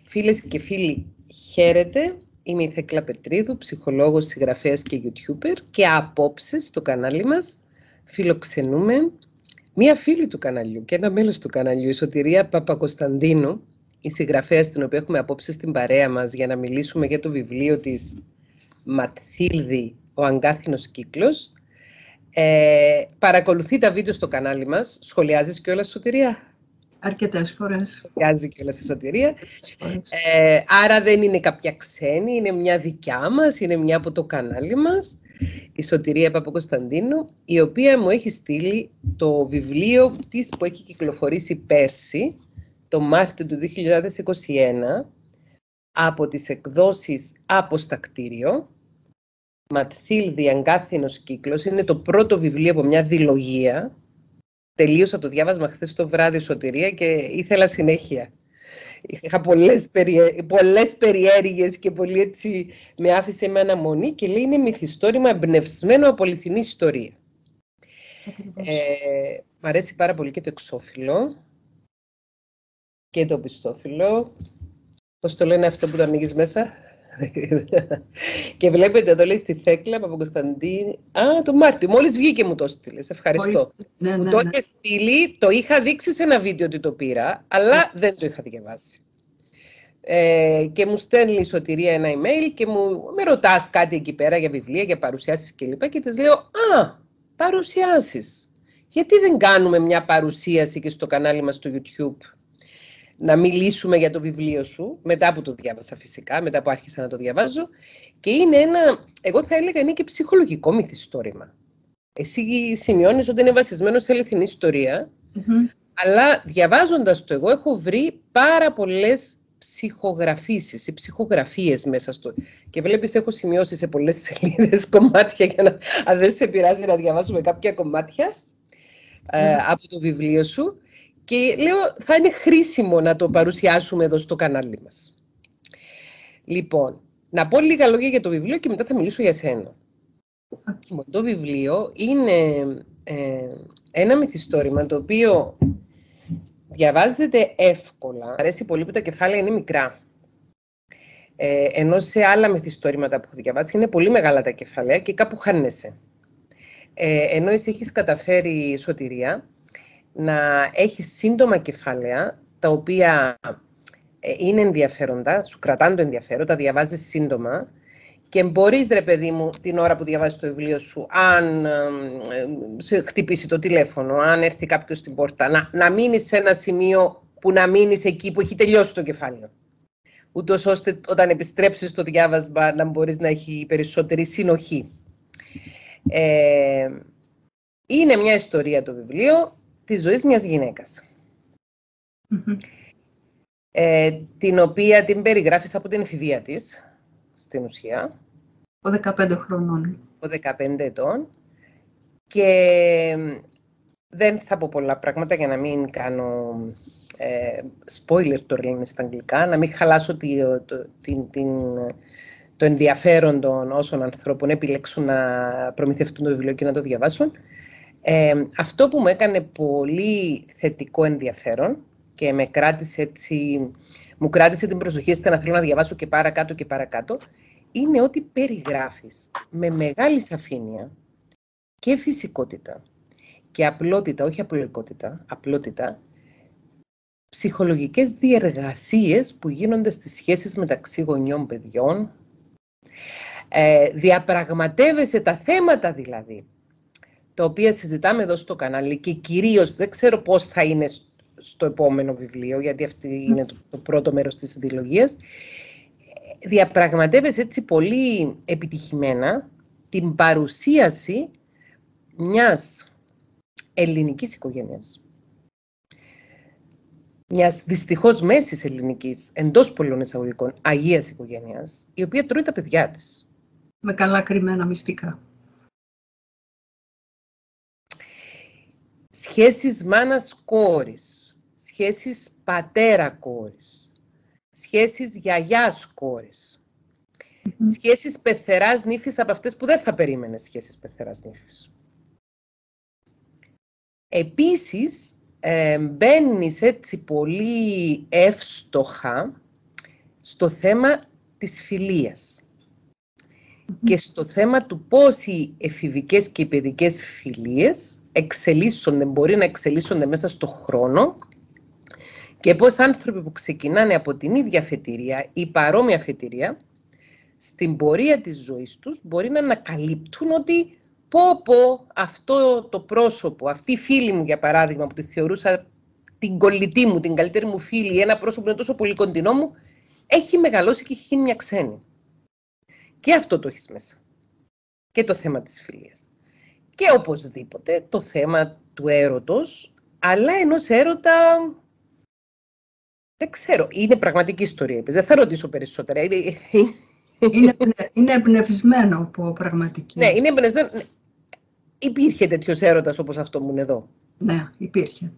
Φίλες και φίλοι, χαίρετε. Είμαι η Θέκλα Πετρίδου, ψυχολόγος, συγγραφέας και YouTuber και απόψε στο κανάλι μας φιλοξενούμε μία φίλη του καναλιού και ένα μέλος του καναλιού, η Σωτηρία Παπακοσταντίνου, η συγγραφέας την οποία έχουμε απόψε στην παρέα μας για να μιλήσουμε για το βιβλίο της Ματθίλδη, ο Αγκάθινος Κύκλος. Παρακολουθεί τα βίντεο στο κανάλι μας. Σχολιάζεις κιόλας, Σωτηρία? Αρκετές φορές. Σχολιάζει κιόλας η Σωτηρία. Άρα δεν είναι κάποια ξένη, είναι μια δικιά μας, είναι μια από το κανάλι μας, η Σωτηρία Παπακοσταντίνου, η οποία μου έχει στείλει το βιβλίο της που έχει κυκλοφορήσει πέρσι, το Μάρτιο του 2021, από τις εκδόσεις Αποστακτήριο. Ματθίλδη, Αγκάθινος Κύκλος. Είναι το πρώτο βιβλίο από μια διλογία. Τελείωσα το διάβασμα χθες το βράδυ, Σωτηρία, και ήθελα συνέχεια. Είχα πολλές περιέργειες και πολύ έτσι με άφησε με αναμονή και λέει είναι μυθιστόρημα εμπνευσμένο από αληθινή ιστορία. Μ' αρέσει πάρα πολύ και το εξώφυλλο και το πιστόφυλλο. Πώς το λένε αυτό που το ανοίγεις μέσα? Και βλέπετε εδώ λέει στη Θέκλα Παπακοσταντίνη. Το Μάρτιο, μόλις βγήκε μου το στείλες. Ευχαριστώ. Ναι. Το είχε στείλει, το είχα δείξει σε ένα βίντεο ότι το πήρα, αλλά δεν το είχα διαβάσει. Και μου στέλνει η Σωτηρία ένα email και με ρωτάς κάτι εκεί πέρα για βιβλία, για παρουσιάσεις κλπ. Και της λέω, παρουσιάσεις. Γιατί δεν κάνουμε μια παρουσίαση και στο κανάλι μας στο YouTube, να μιλήσουμε για το βιβλίο σου, μετά που το διάβασα φυσικά, μετά που άρχισα να το διαβάζω. Και είναι ένα, εγώ θα έλεγα, είναι και ψυχολογικό μυθιστόρημα. Εσύ σημειώνεις ότι είναι βασισμένο σε αληθινή ιστορία, αλλά διαβάζοντας το εγώ έχω βρει πάρα πολλές ψυχογραφήσεις ή ψυχογραφίες μέσα στο... Και βλέπεις, έχω σημειώσει σε πολλές σελίδες κομμάτια για να, αν δεν σε πειράζει να διαβάσουμε κάποια κομμάτια από το βιβλίο σου. Και λέω, θα είναι χρήσιμο να το παρουσιάσουμε εδώ στο κανάλι μας. Λοιπόν, να πω λίγα λόγια για το βιβλίο και μετά θα μιλήσω για σένα. Το βιβλίο είναι ένα μυθιστόρημα το οποίο διαβάζεται εύκολα. Αρέσει πολύ που τα κεφάλαια είναι μικρά. Ενώ σε άλλα μυθιστόρηματα που έχω διαβάσει είναι πολύ μεγάλα τα κεφάλαια και κάπου χάνεσαι. Ενώ εσύ έχεις καταφέρει, Σωτηρία, να έχει σύντομα κεφάλαια, τα οποία είναι ενδιαφέροντα, σου κρατάνε το ενδιαφέρον, τα διαβάζεις σύντομα και μπορείς, ρε παιδί μου, την ώρα που διαβάζεις το βιβλίο σου, αν σε χτυπήσει το τηλέφωνο, αν έρθει κάποιος στην πόρτα, να μείνεις σε ένα σημείο που να μείνεις εκεί που έχει τελειώσει το κεφάλαιο. Ούτως ώστε όταν επιστρέψεις στο διάβασμα να μπορείς να έχει περισσότερη συνοχή. Είναι μια ιστορία το βιβλίο της ζωής μιας γυναίκας, την οποία την περιγράφεις από την εφηβεία της, στην ουσία. Ο 15 χρονών. Ο 15 ετών. Και δεν θα πω πολλά πράγματα για να μην κάνω spoiler, το λένε στα αγγλικά, να μην χαλάσω το ενδιαφέρον των όσων ανθρώπων επιλέξουν να προμηθευτούν το βιβλίο και να το διαβάσουν. Αυτό που μου έκανε πολύ θετικό ενδιαφέρον και μου κράτησε την προσοχή ώστε να θέλω να διαβάσω και παρακάτω και παρακάτω, είναι ότι περιγράφεις με μεγάλη σαφήνεια και φυσικότητα και απλότητα, όχι απλοϊκότητα, απλότητα, ψυχολογικές διεργασίες που γίνονται στις σχέσεις μεταξύ γονιών παιδιών. Διαπραγματεύεσαι τα θέματα δηλαδή, τα οποία συζητάμε εδώ στο κανάλι και κυρίως δεν ξέρω πώς θα είναι στο επόμενο βιβλίο, γιατί αυτή είναι το πρώτο μέρος της διλογίας. Διαπραγματεύεσαι έτσι πολύ επιτυχημένα την παρουσίαση μιας ελληνικής οικογένειας. Μιας δυστυχώς μέσης ελληνικής, εντός πολλών εισαγωγικών, αγίας οικογένειας, η οποία τρώει τα παιδιά της. Με καλά κρυμμένα μυστικά. Σχέσεις μάνας-κόρης, σχέσεις πατέρα-κόρης, σχέσεις γιαγιάς-κόρης, σχέσεις πεθεράς-νύφης από αυτές που δεν θα περίμενες σχέσεις πεθεράς-νύφης. Επίσης, μπαίνεις έτσι πολύ εύστοχα στο θέμα της φιλίας και στο θέμα του πώς οι εφηβικές και οι παιδικές φιλίες μπορεί να εξελίσσονται μέσα στο χρόνο και πώς άνθρωποι που ξεκινάνε από την ίδια αφετηρία ή παρόμοια αφετηρία, στην πορεία της ζωής τους μπορεί να ανακαλύπτουν ότι πω αυτό το πρόσωπο, αυτή η φίλη μου για παράδειγμα που τη θεωρούσα την κολλητή μου, την καλύτερη μου φίλη, ένα πρόσωπο που είναι τόσο πολύ κοντινό μου, έχει μεγαλώσει και έχει γίνει μια ξένη. Και αυτό το έχεις μέσα. Και το θέμα της φιλίας. Και οπωσδήποτε το θέμα του έρωτος, αλλά ενός έρωτα, δεν ξέρω, είναι πραγματική ιστορία. Δεν θα ρωτήσω περισσότερα. Είναι εμπνευσμένο από πραγματική. Ναι, είναι εμπνευσμένο. Υπήρχε τέτοιος έρωτας όπως αυτό μου είναι εδώ. Ναι, υπήρχε.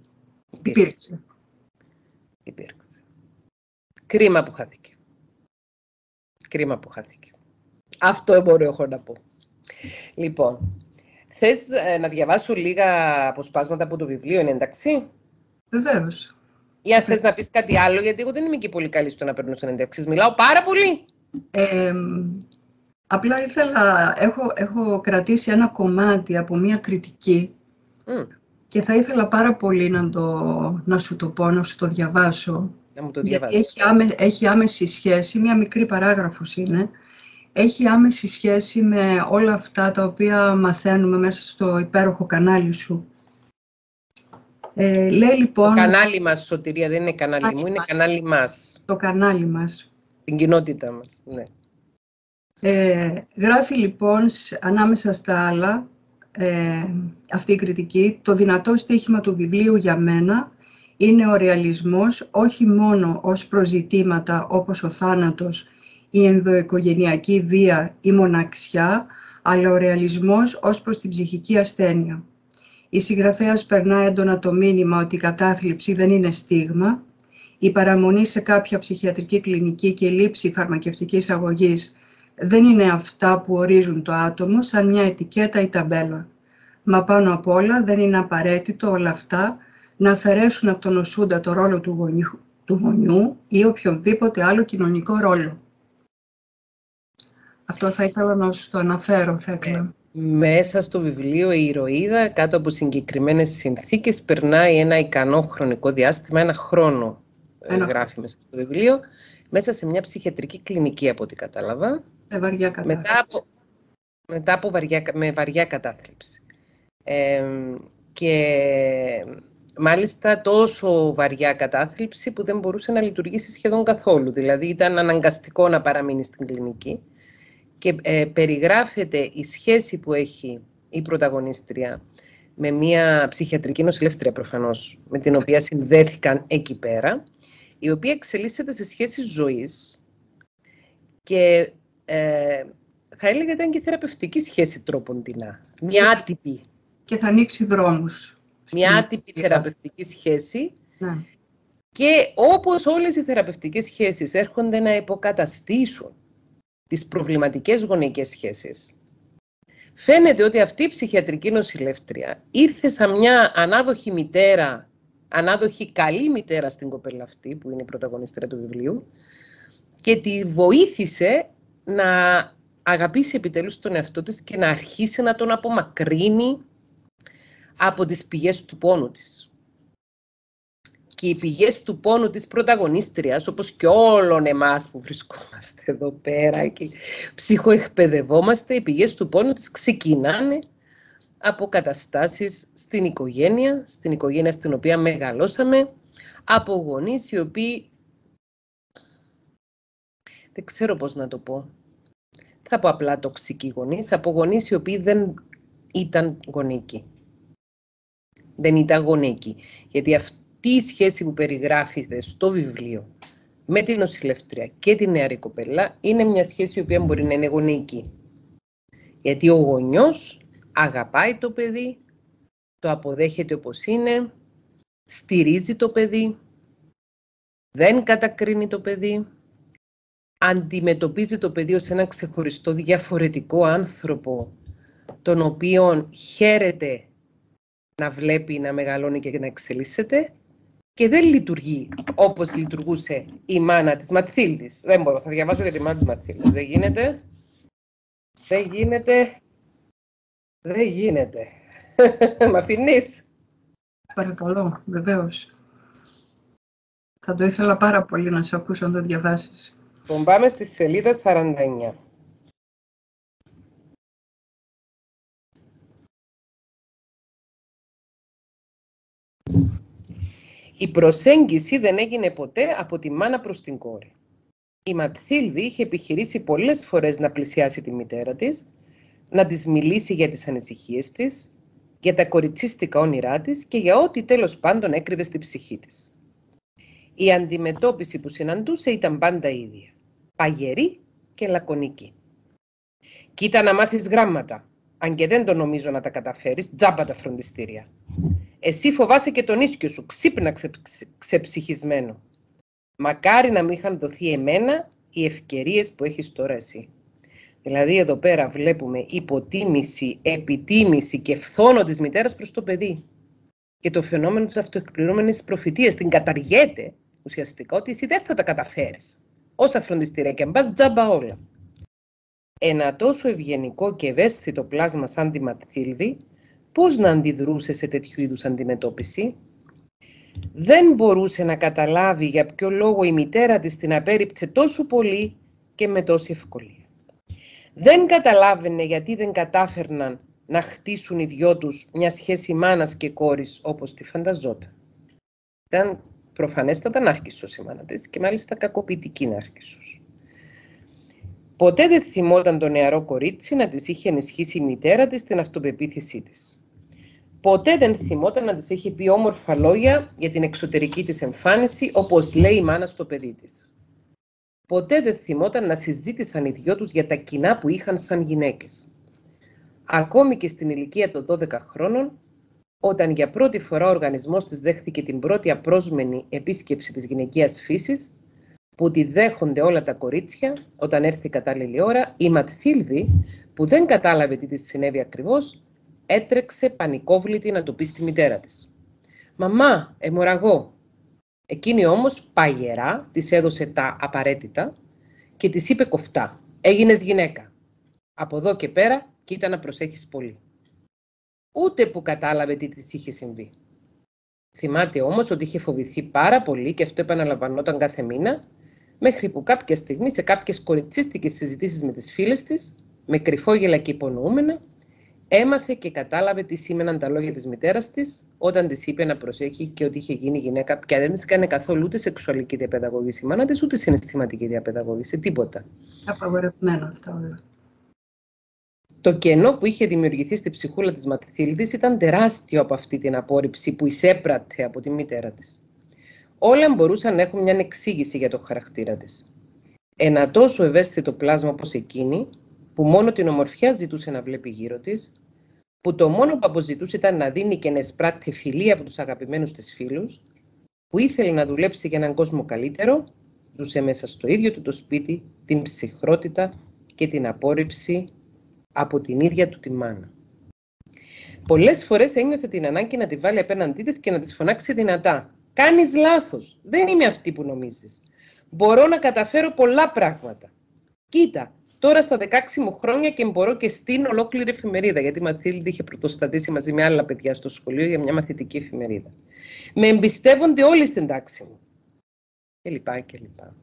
Υπήρξε. Κρίμα που χάθηκε. Κρίμα που χάθηκε. Αυτό μπορώ έχω να πω. Λοιπόν, θες να διαβάσω λίγα αποσπάσματα από το βιβλίο, είναι εντάξει? Βεβαίως. Ή αν θες να πεις κάτι άλλο, γιατί εγώ δεν είμαι και πολύ καλή στο να παίρνω συνεντεύξεις. Μιλάω πάρα πολύ. Απλά έχω κρατήσει ένα κομμάτι από μία κριτική και θα ήθελα πάρα πολύ να σου το πω, να σου το διαβάσω. Να μου το γιατί έχει άμεση σχέση, μία μικρή παράγραφος είναι, έχει άμεση σχέση με όλα αυτά τα οποία μαθαίνουμε μέσα στο υπέροχο κανάλι σου. Λέει λοιπόν... Το κανάλι μας, Σωτηρία, δεν είναι κανάλι μου, είναι κανάλι μας. Το κανάλι μας. Την κοινότητα μας, ναι. Γράφει λοιπόν ανάμεσα στα άλλα αυτή η κριτική, το δυνατό στοίχημα του βιβλίου για μένα είναι ο ρεαλισμός όχι μόνο ως προζητήματα όπως ο θάνατος, η ενδοοικογενειακή βία ή μοναξιά, αλλά ο ρεαλισμός ως προς την ψυχική ασθένεια. Η συγγραφέας περνά έντονα το μήνυμα ότι η κατάθλιψη δεν είναι στίγμα, η παραμονή σε κάποια ψυχιατρική κλινική και η λήψη φαρμακευτικής αγωγής δεν είναι αυτά που ορίζουν το άτομο σαν μια ετικέτα ή ταμπέλα. Μα πάνω απ' όλα δεν είναι απαραίτητο όλα αυτά να αφαιρέσουν από τον νοσούντα το ρόλο του γονιού ή οποιονδήποτε άλλο κοινωνικό ρόλο. Αυτό θα ήθελα να σου το αναφέρω, Θέκλα. Μέσα στο βιβλίο η ηρωίδα, κάτω από συγκεκριμένες συνθήκες, περνάει ένα ικανό χρονικό διάστημα, ένα χρόνο γράφει μέσα στο βιβλίο, μέσα σε μια ψυχιατρική κλινική, από ό,τι κατάλαβα. Βαριά κατάθλιψη. Με βαριά κατάθλιψη. Και μάλιστα τόσο βαριά κατάθλιψη που δεν μπορούσε να λειτουργήσει σχεδόν καθόλου. Δηλαδή ήταν αναγκαστικό να παραμείνει στην κλινική. Και περιγράφεται η σχέση που έχει η πρωταγωνίστρια με μια ψυχιατρική νοσηλεύτρια προφανώς, με την οποία συνδέθηκαν εκεί πέρα, η οποία εξελίσσεται σε σχέση ζωής και θα έλεγα ήταν και θεραπευτική σχέση τρόποντινά. Μια άτυπη. Και θα ανοίξει δρόμους. Μια άτυπη θεραπευτική σχέση. Ναι. Και όπως όλες οι θεραπευτικές σχέσεις έρχονται να υποκαταστήσουν τις προβληματικές γονεϊκές σχέσεις, φαίνεται ότι αυτή η ψυχιατρική νοσηλεύτρια ήρθε σαν μια ανάδοχη μητέρα, ανάδοχη καλή μητέρα στην κοπέλα αυτή, που είναι η πρωταγωνίστρια του βιβλίου, και τη βοήθησε να αγαπήσει επιτέλους τον εαυτό της και να αρχίσει να τον απομακρύνει από τις πηγές του πόνου της. Και οι πηγές του πόνου της πρωταγωνίστριας, όπως και όλων εμάς που βρισκόμαστε εδώ πέρα και ψυχοεκπαιδευόμαστε, οι πηγές του πόνου της ξεκινάνε από καταστάσεις στην οικογένεια στην οποία μεγαλώσαμε, από γονείς οι οποίοι, δεν ξέρω πώς να το πω, θα πω απλά τοξικοί γονείς, από γονείς οι οποίοι δεν ήταν γονεϊκοί. Δεν ήταν γονεϊκοί. Γιατί αυτή η σχέση που περιγράφεται στο βιβλίο με την νοσηλεύτρια και την νεαρή κοπέλα είναι μια σχέση η οποία μπορεί να είναι γονεϊκή. Γιατί ο γονιός αγαπάει το παιδί, το αποδέχεται όπως είναι, στηρίζει το παιδί, δεν κατακρίνει το παιδί, αντιμετωπίζει το παιδί ως ένα ξεχωριστό διαφορετικό άνθρωπο, τον οποίον χαίρεται να βλέπει να μεγαλώνει και να εξελίσσεται, και δεν λειτουργεί όπως λειτουργούσε η μάνα της Ματθίλδης. Δεν μπορώ, θα διαβάσω για τη μάνα της Ματθίλδης. Δεν γίνεται. Δεν γίνεται. Δεν γίνεται. Μ' αφήνεις? Παρακαλώ, βεβαίως. Θα το ήθελα πάρα πολύ να σε ακούσω αν το διαβάσεις. Πάμε στη σελίδα 49. Η προσέγγιση δεν έγινε ποτέ από τη μάνα προς την κόρη. Η Ματθίλδη είχε επιχειρήσει πολλές φορές να πλησιάσει τη μητέρα της, να της μιλήσει για τις ανησυχίες της, για τα κοριτσίστικα όνειρά της και για ό,τι τέλος πάντων έκρυβε στη ψυχή της. Η αντιμετώπιση που συναντούσε ήταν πάντα ίδια, παγερή και λακωνική. «Κοίτα να μάθεις γράμματα, αν και δεν το νομίζω να τα καταφέρεις, τζάμπα τα φροντιστήρια. Εσύ φοβάσαι και τον ίσκιο σου, ξύπνα ξεψυχισμένο. Μακάρι να μην είχαν δοθεί εμένα οι ευκαιρίες που έχεις τώρα εσύ». Δηλαδή εδώ πέρα βλέπουμε υποτίμηση, επιτίμηση και φθόνο της μητέρας προς το παιδί. Και το φαινόμενο της αυτοεκπληρούμενης προφητείας την καταργέται ουσιαστικά ότι εσύ δεν θα τα καταφέρεις. Όσα φροντιστήρια και αν πας, τζάμπα όλα. Ένα τόσο ευγενικό και ευαίσθητο πλάσμα σαν τη Ματθίλδη, πώς να αντιδρούσε σε τέτοιου είδους αντιμετώπιση? Δεν μπορούσε να καταλάβει για ποιο λόγο η μητέρα της την απέρριπτε τόσο πολύ και με τόση ευκολία. Δεν καταλάβαινε γιατί δεν κατάφερναν να χτίσουν οι δυο τους μια σχέση μάνας και κόρης όπως τη φανταζόταν. Ήταν προφανέστατα νάρκισσος η μάνα της και μάλιστα κακοποιητική νάρκισσος. Ποτέ δεν θυμόταν το νεαρό κορίτσι να της είχε ενισχύσει η μητέρα της την αυτοπεποίθησή της. Ποτέ δεν θυμόταν να της είχε πει όμορφα λόγια για την εξωτερική της εμφάνιση, όπως λέει η μάνα στο παιδί της. Ποτέ δεν θυμόταν να συζήτησαν οι δυο τους για τα κοινά που είχαν σαν γυναίκες. Ακόμη και στην ηλικία των 12 χρόνων, όταν για πρώτη φορά ο οργανισμός της δέχθηκε την πρώτη απρόσμενη επίσκεψη της γυναικείας φύσης, που τη δέχονται όλα τα κορίτσια, όταν έρθει η κατάλληλη ώρα, η Ματθίλδη, που δεν κατάλαβε τι της συνέβη ακριβώς, έτρεξε πανικόβλητη να το πει στη μητέρα της. «Μαμά, αιμορραγώ». Εκείνη όμως παγερά της έδωσε τα απαραίτητα και της είπε κοφτά: «Έγινες γυναίκα. Από εδώ και πέρα κοίτα να προσέχεις πολύ». Ούτε που κατάλαβε τι της είχε συμβεί. Θυμάται όμως ότι είχε φοβηθεί πάρα πολύ και αυτό επαναλαμβανόταν κάθε μήνα, μέχρι που κάποια στιγμή σε κάποιες κοριτσίστικες συζητήσεις με τις φίλες της, με κρυφόγελα και υπονοούμενα, έμαθε και κατάλαβε τι σήμαιναν τα λόγια της μητέρας της όταν της είπε να προσέχει και ότι είχε γίνει γυναίκα πια. Δεν της έκανε καθόλου ούτε σεξουαλική διαπαιδαγώγηση η μάνα της, ούτε συναισθηματική διαπαιδαγώγηση, τίποτα. Απαγορευμένα αυτά όλα. Το κενό που είχε δημιουργηθεί στη ψυχούλα της Ματθίλδης ήταν τεράστιο από αυτή την απόρριψη που εισέπρατε από τη μητέρα της. Όλα μπορούσαν να έχουν μια εξήγηση για το χαρακτήρα της. Ένα τόσο ευαίσθητο πλάσμα όπως εκείνη, που μόνο την ομορφιά ζητούσε να βλέπει γύρω της, που το μόνο που αποζητούσε ήταν να δίνει και να εισπράττει φιλία από τους αγαπημένους της φίλους, που ήθελε να δουλέψει για έναν κόσμο καλύτερο, ζούσε μέσα στο ίδιο του το σπίτι την ψυχρότητα και την απόρριψη από την ίδια του τη μάνα. Πολλές φορές ένιωθε την ανάγκη να τη βάλει απέναντί της και να της φωνάξει δυνατά: «Κάνεις λάθος, δεν είμαι αυτή που νομίζεις. Μπορώ να καταφέρω πολλά πράγματα. Κοίτα, τώρα στα 16 μου χρόνια και μπορώ και στείνω ολόκληρη εφημερίδα», γιατί η Ματθίλδη είχε πρωτοστατήσει μαζί με άλλα παιδιά στο σχολείο για μια μαθητική εφημερίδα. «Με εμπιστεύονται όλοι στην τάξη μου». Και λοιπά και λοιπά.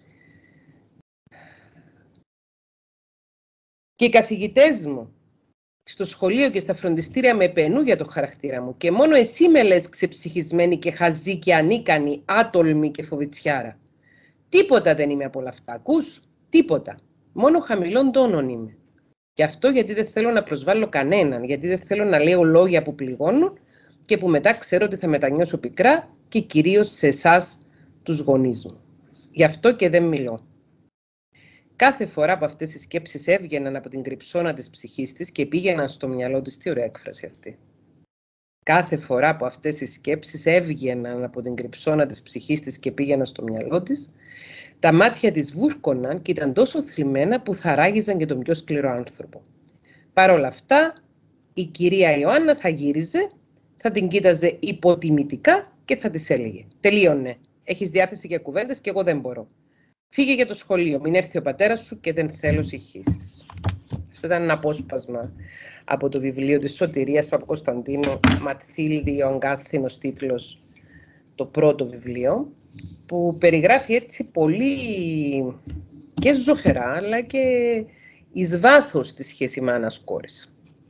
Και οι καθηγητές μου στο σχολείο και στα φροντιστήρια με επενούν για το χαρακτήρα μου και μόνο εσύ με λες ξεψυχισμένη και χαζή και ανίκανη, άτολμη και φοβητσιάρα. Τίποτα δεν είμαι από όλα αυτά, ακούς? Τίποτα. Μόνο χαμηλών τόνων είμαι. Και αυτό γιατί δεν θέλω να προσβάλλω κανέναν, γιατί δεν θέλω να λέω λόγια που πληγώνουν και που μετά ξέρω ότι θα μετανιώσω πικρά και κυρίως σε εσάς τους γονείς μου. Γι' αυτό και δεν μιλώ. Κάθε φορά που αυτές οι σκέψεις έβγαιναν από την κρυψώνα της ψυχής της και πήγαιναν στο μυαλό της, τι ωραία έκφραση αυτή. Κάθε φορά που αυτές οι σκέψεις έβγαιναν από την κρυψώνα της ψυχής της και πήγαιναν στο μυαλό της, τα μάτια της βούρκωναν και ήταν τόσο θλιμμένα που θαράγιζαν και τον πιο σκληρό άνθρωπο. Παρ' όλα αυτά, η κυρία Ιωάννα θα γύριζε, θα την κοίταζε υποτιμητικά και θα της έλεγε «Τελείωνε, έχεις διάθεση για κουβέντες και εγώ δεν μπορώ. Φύγε για το σχολείο, μην έρθει ο πατέρας σου και δεν θέλω συγχύσεις». Αυτό ήταν ένα απόσπασμα από το βιβλίο της Σωτηρίας Παπακοσταντίνου, «Ματθίλδη, ο αγκάθινος τίτλος», το πρώτο βιβλίο, που περιγράφει έτσι πολύ και ζωφερά, αλλά και εις βάθος τη σχέση μάνας-κόρης.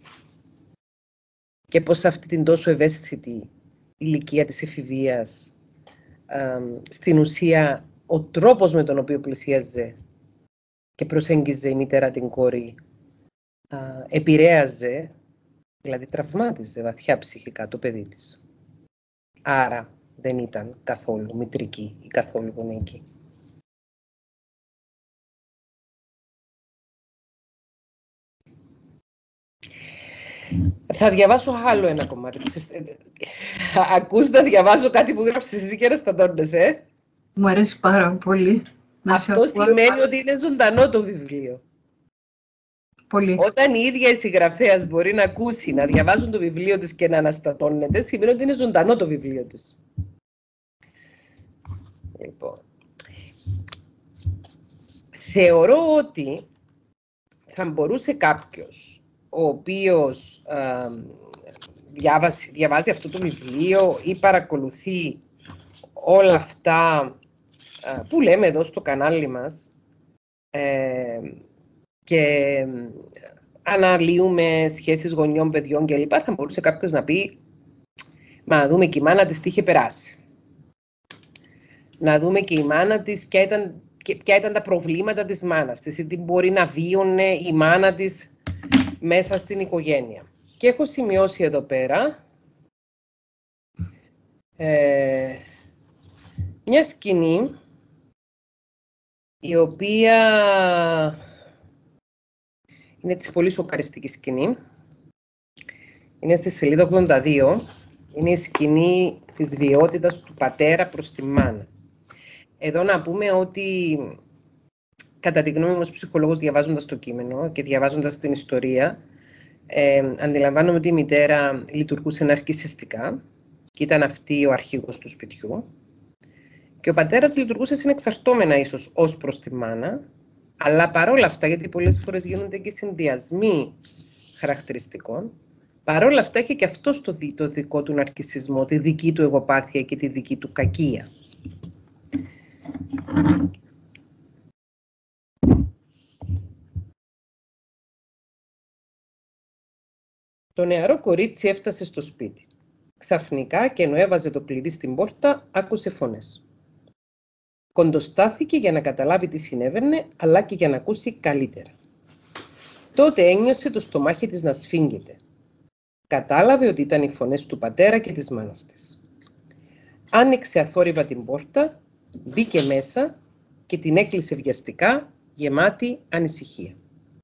Και πως αυτή την τόσο ευαίσθητη ηλικία της εφηβείας, στην ουσία ο τρόπος με τον οποίο πλησίαζε και προσέγγιζε η μητέρα την κόρη επηρέαζε, δηλαδή τραυμάτιζε βαθιά ψυχικά το παιδί της. Άρα δεν ήταν καθόλου μητρική ή καθόλου γονεϊκή. Θα διαβάσω άλλο ένα κομμάτι. Ακούς να διαβάζω κάτι που γράψεις εσύ και να στατώνεσαι. Μου αρέσει πάρα πολύ. Αυτό σημαίνει ότι είναι ζωντανό το βιβλίο. Πολύ. Όταν η ίδια η συγγραφέας μπορεί να ακούσει, να διαβάζουν το βιβλίο της και να αναστατώνεται, σημαίνει ότι είναι ζωντανό το βιβλίο της. Λοιπόν, θεωρώ ότι θα μπορούσε κάποιος ο οποίος διαβάζει αυτό το βιβλίο ή παρακολουθεί όλα αυτά που λέμε εδώ στο κανάλι μας και αναλύουμε σχέσεις γονιών, παιδιών κλπ. Θα μπορούσε κάποιος να πει, μα να δούμε και η μάνα της τι είχε περάσει. Να δούμε και η μάνα της ποια ήταν τα προβλήματα της μάνας της ή τι μπορεί να βίωνε η μάνα της μέσα στην οικογένεια. Και έχω σημειώσει εδώ πέρα μια σκηνή η οποία είναι έτσι πολύ σοκαριστική σκηνή. Είναι στη σελίδα 82. Είναι η σκηνή της βιαιότητας του πατέρα προς τη μάνα. Εδώ να πούμε ότι, κατά τη γνώμη μου ως ψυχολόγος, διαβάζοντας το κείμενο και διαβάζοντας την ιστορία, αντιλαμβάνομαι ότι η μητέρα λειτουργούσε ναρκισσιστικά και ήταν αυτή ο αρχηγός του σπιτιού. Και ο πατέρας λειτουργούσε συνεξαρτώμενα ίσως ως προς τη μάνα, αλλά παρόλα αυτά, γιατί πολλές φορές γίνονται και συνδυασμοί χαρακτηριστικών, παρόλα αυτά έχει και αυτός το δικό του ναρκισσισμό, τη δική του εγωπάθεια και τη δική του κακία. Το νεαρό κορίτσι έφτασε στο σπίτι. Ξαφνικά, και ενώ έβαζε το κλειδί στην πόρτα, άκουσε φωνές. Κοντοστάθηκε για να καταλάβει τι συνέβαινε, αλλά και για να ακούσει καλύτερα. Τότε ένιωσε το στομάχι της να σφίγγεται. Κατάλαβε ότι ήταν οι φωνές του πατέρα και της μάνας της. Άνοιξε αθόρυβα την πόρτα, μπήκε μέσα και την έκλεισε βιαστικά, γεμάτη ανησυχία.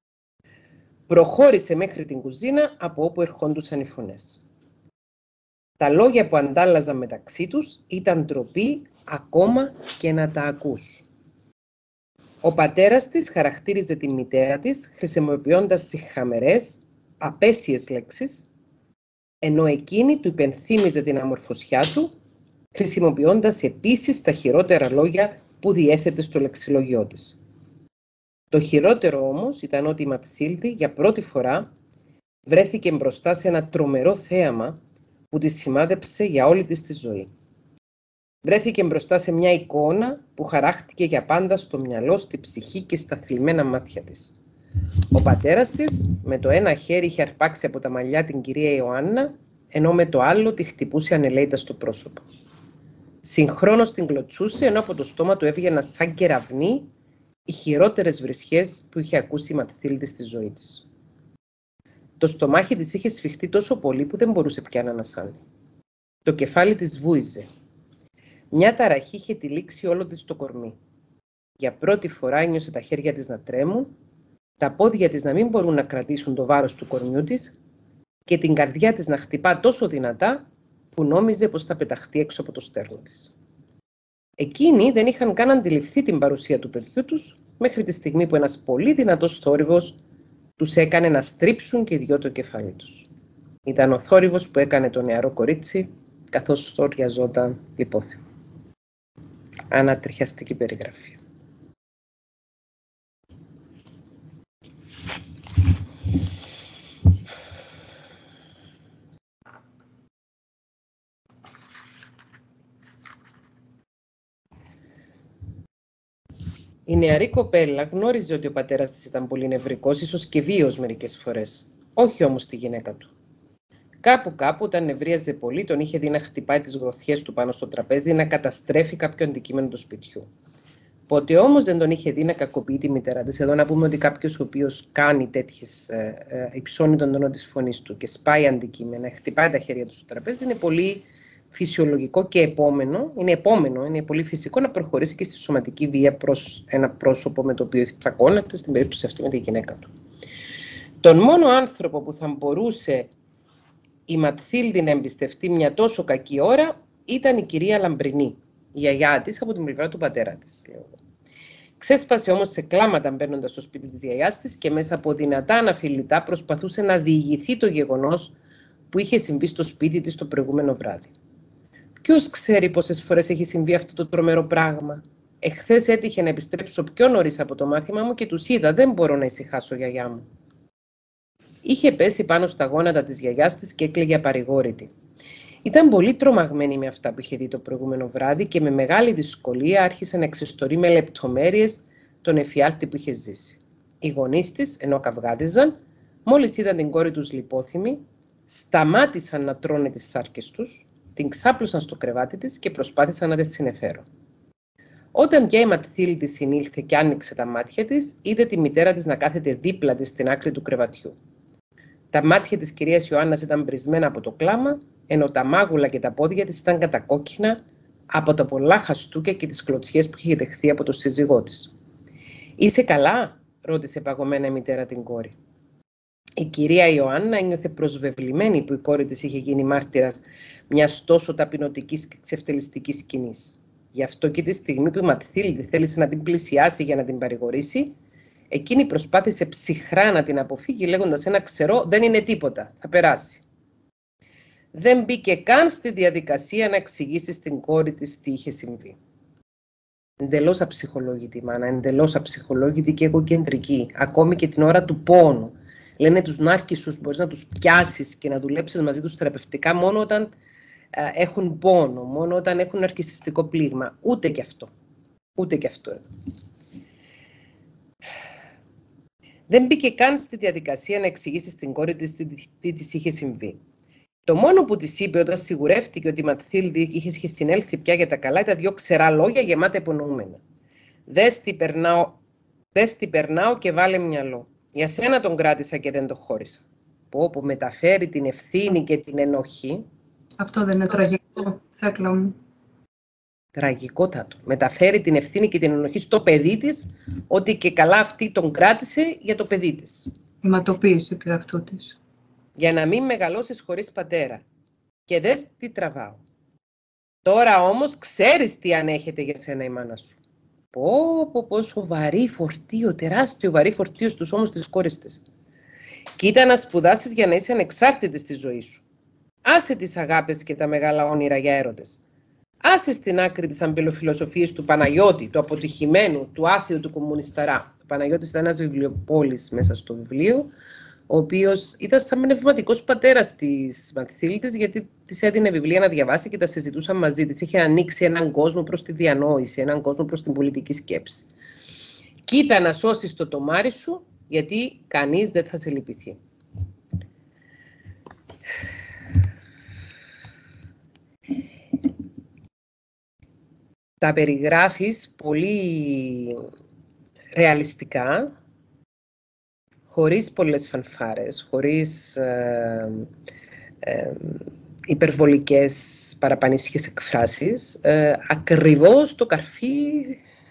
Προχώρησε μέχρι την κουζίνα από όπου ερχόντουσαν οι φωνές. Τα λόγια που αντάλλαζαν μεταξύ τους ήταν ντροπή ακόμα και να τα ακούς. Ο πατέρας της χαρακτήριζε τη μητέρα της χρησιμοποιώντας σιχαμερές, απέσιες λέξεις, ενώ εκείνη του υπενθύμιζε την αμορφωσιά του, χρησιμοποιώντας επίσης τα χειρότερα λόγια που διέθετε στο λεξιλόγιό της. Το χειρότερο όμως ήταν ότι η Ματθίλδη για πρώτη φορά βρέθηκε μπροστά σε ένα τρομερό θέαμα που τη σημάδεψε για όλη της τη ζωή. Βρέθηκε μπροστά σε μια εικόνα που χαράχτηκε για πάντα στο μυαλό, στη ψυχή και στα θλιμμένα μάτια της. Ο πατέρας της με το ένα χέρι είχε αρπάξει από τα μαλλιά την κυρία Ιωάννα, ενώ με το άλλο τη χτυπούσε ανελαίητα στο πρόσωπο. Συγχρόνως την κλωτσούσε, ενώ από το στόμα του έβγαιναν σαν κεραυνοί οι χειρότερες βρισχές που είχε ακούσει η Ματθίλδη στη ζωή της. Το στομάχι της είχε σφιχτεί τόσο πολύ που δεν μπορούσε πια να ανασάνει. Το κεφάλι της βούιζε. Μια ταραχή είχε τυλίξει όλο της το κορμί. Για πρώτη φορά ένιωσε τα χέρια της να τρέμουν, τα πόδια της να μην μπορούν να κρατήσουν το βάρος του κορμιού της και την καρδιά της να χτυπά τόσο δυνατά που νόμιζε πως θα πεταχτεί έξω από το στέρνο της. Εκείνοι δεν είχαν καν αντιληφθεί την παρουσία του παιδιού τους μέχρι τη στιγμή που ένας πολύ δυνατός θόρυβος τους έκανε να στρίψουν και οι δυο το κεφάλι τους. Ήταν ο θόρυβος που έκανε το νεαρό κορίτσι καθώς οριαζόταν υπόθημα. Ανατριχιαστική περιγραφή. Η νεαρή κοπέλα γνώριζε ότι ο πατέρας της ήταν πολύ νευρικός, ίσως και βίαιος μερικές φορές. Όχι όμως τη γυναίκα του. Κάπου, όταν νευρίαζε πολύ, τον είχε δει να χτυπάει τις γροθιές του πάνω στο τραπέζι, να καταστρέφει κάποιο αντικείμενο του σπιτιού. Ποτέ όμως δεν τον είχε δει να κακοποιεί τη μητέρα της. Εδώ να πούμε ότι κάποιος ο οποίος κάνει τέτοιες, υψώνει τον τόνο της φωνής του και σπάει αντικείμενα, χτυπάει τα χέρια του στο τραπέζι, είναι πολύ φυσιολογικό και είναι πολύ φυσικό να προχωρήσει και στη σωματική βία προς ένα πρόσωπο με το οποίο τσακώνεται, στην περίπτωση αυτή με τη γυναίκα του. Τον μόνο άνθρωπο που θα μπορούσε η Ματθίλντι να εμπιστευτεί μια τόσο κακή ώρα ήταν η κυρία Λαμπρινή, η γιαγιά της από την πλευρά του πατέρα της. Ξέσπασε όμως σε κλάματα μπαίνοντας στο σπίτι της γιαγιάς της και μέσα από δυνατά αναφιλητά προσπαθούσε να διηγηθεί το γεγονός που είχε συμβεί στο σπίτι της το προηγούμενο βράδυ. Ποιος ξέρει πόσες φορές έχει συμβεί αυτό το τρομερό πράγμα. Εχθές έτυχε να επιστρέψω πιο νωρίς από το μάθημα μου και τους είδα. Δεν μπορώ να ησυχάσω, γιαγιά μου. Είχε πέσει πάνω στα γόνατα της γιαγιάς της και έκλαιγε απαρηγόρητη. Ήταν πολύ τρομαγμένη με αυτά που είχε δει το προηγούμενο βράδυ και με μεγάλη δυσκολία άρχισε να εξιστορεί με λεπτομέρειες τον εφιάλτη που είχε ζήσει. Οι γονείς της, ενώ καυγάδιζαν, μόλις είδαν την κόρη τους λιπόθυμη, σταμάτησαν να τρώνε τις σάρκες τους, την ξάπλωσαν στο κρεβάτι της και προσπάθησαν να τη συνεφέρουν. Όταν πια η Ματθίλντι συνήλθε και άνοιξε τα μάτια της, είδε τη μητέρα της να κάθεται δίπλα της στην άκρη του κρεβατιού. Τα μάτια της κυρίας Ιωάννας ήταν μπρισμένα από το κλάμα, ενώ τα μάγουλα και τα πόδια της ήταν κατακόκκινα από τα πολλά χαστούκια και τις κλωτσιές που είχε δεχθεί από τον σύζυγό της. «Είσαι καλά?» ρώτησε παγωμένα η μητέρα την κόρη. Η κυρία Ιωάννα ένιωθε προσβεβλημένη που η κόρη της είχε γίνει μάρτυρας μιας τόσο ταπεινωτικής και εξευτελιστικής σκηνής. Γι' αυτό και τη στιγμή που η Ματθίλντι θέλησε να την πλησιάσει για να την παρηγορήσει, εκείνη προσπάθησε ψυχρά να την αποφύγει, λέγοντας ένα ξερό «Δεν είναι τίποτα, θα περάσει». Δεν μπήκε καν στη διαδικασία να εξηγήσει στην κόρη της τι είχε συμβεί. Εντελώς αψυχολόγητη μάνα, εντελώς αψυχολόγητη και εγωκεντρική, ακόμη και την ώρα του πόνου. Λένε τους νάρκισσους μπορείς να τους πιάσεις και να δουλέψεις μαζί τους θεραπευτικά μόνο όταν έχουν πόνο, μόνο όταν έχουν ναρκισσιστικό πλήγμα. Ούτε και αυτό. Ούτε και αυτό εδώ. Δεν μπήκε καν στη διαδικασία να εξηγήσει στην κόρη της τι της είχε συμβεί. Το μόνο που της είπε όταν σιγουρεύτηκε ότι η Ματθίλντι είχε συνέλθει πια για τα καλά ήταν 2 ξερά λόγια γεμάτα υπονοούμενα. Δες τι περνάω και βάλε μυαλό. Για σένα τον κράτησα και δεν το χώρισα. Που μεταφέρει την ευθύνη και την ενοχή. Αυτό δεν είναι τραγικό, Θέκλα μου? Τραγικότατο. Μεταφέρει την ευθύνη και την ενοχή στο παιδί της, ότι και καλά αυτή τον κράτησε για το παιδί της. Ηματοποίηση του εαυτού της. Για να μην μεγαλώσεις χωρίς πατέρα. Και δες τι τραβάω. Τώρα όμως ξέρεις τι ανέχεται για σένα η μάνα σου. Πόσο βαρύ φορτίο, τεράστιο βαρύ φορτίο στους ώμους της κόρης της. Κοίτα να σπουδάσεις για να είσαι ανεξάρτητη στη ζωή σου. Άσε τις αγάπες και τα μεγάλα όνειρα για έρωτες. Άσε στην άκρη τις αμπελοφιλοσοφίες του Παναγιώτη, του αποτυχημένου, του άθιου, του κομμουνισταρά. Ο Παναγιώτης ήταν ένας βιβλιοπόλης μέσα στο βιβλίο, ο οποίος ήταν σαν πνευματικός πατέρας της Ματθίλντης, γιατί της έδινε βιβλία να διαβάσει και τα συζητούσαν μαζί της. Είχε ανοίξει έναν κόσμο προς τη διανόηση, έναν κόσμο προς την πολιτική σκέψη. Κοίτα να σώσεις το τομάρι σου, γιατί κανείς δεν θα σε λυπηθεί. Τα περιγράφεις πολύ ρεαλιστικά, χωρίς πολλές φανφάρες, χωρίς υπερβολικές παραπανήσιες εκφράσεις, ακριβώς το καρφί.